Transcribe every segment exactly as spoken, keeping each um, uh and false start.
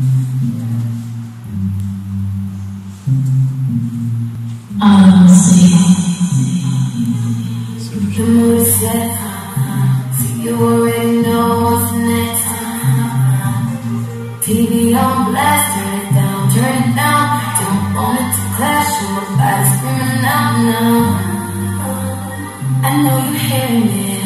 Honestly, the mood is set, so you already know what's next. T V on blast, turn it down, turn it down. Don't want it to clash, and my body's screaming out now. I know you're hearing it,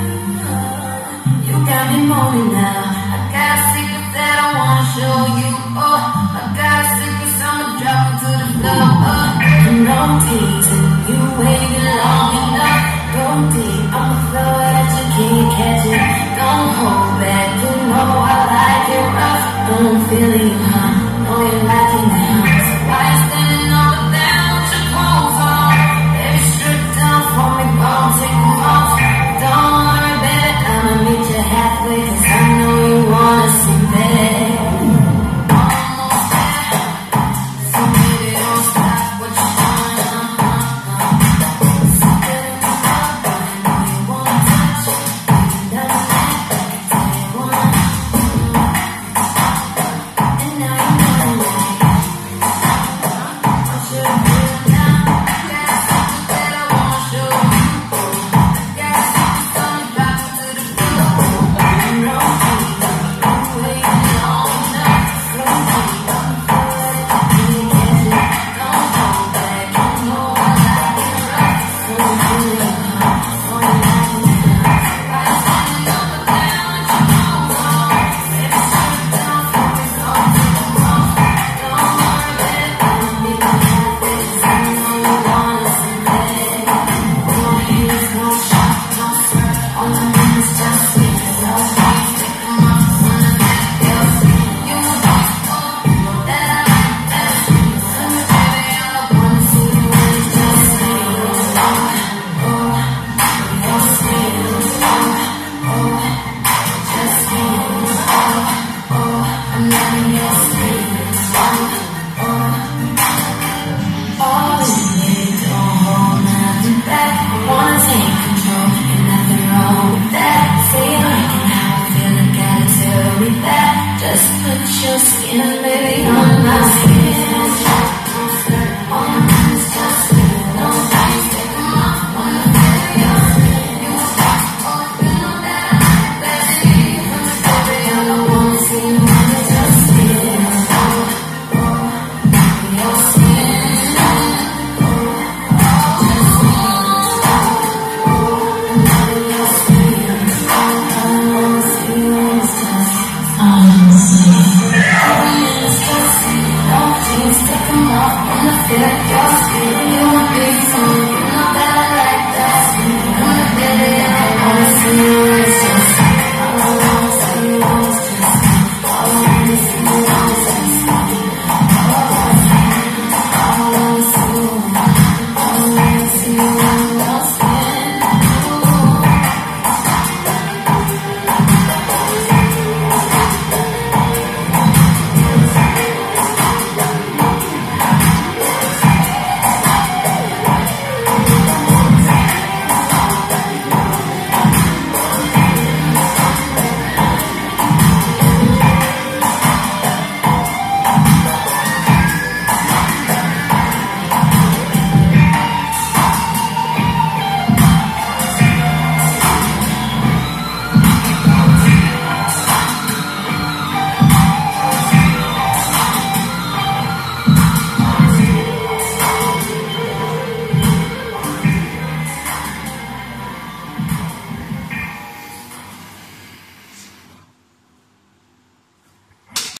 you got me moaning now. I got a secret that I wanna show you. Oh, I got a secret, so I'ma drop it to the floor. Oh, no teasing, you waited long enough. Go deep, I'ma throw it at you, can't catch it. Don't hold back, you know I like it rough. Don't feel it, huh? Know you like it now. So why you standing over there with your clothes on? Baby, strip down for me, gon' take them off. Don't worry, baby, I'ma meet you halfway, cause I know you wanna see that. Just put your skin, baby.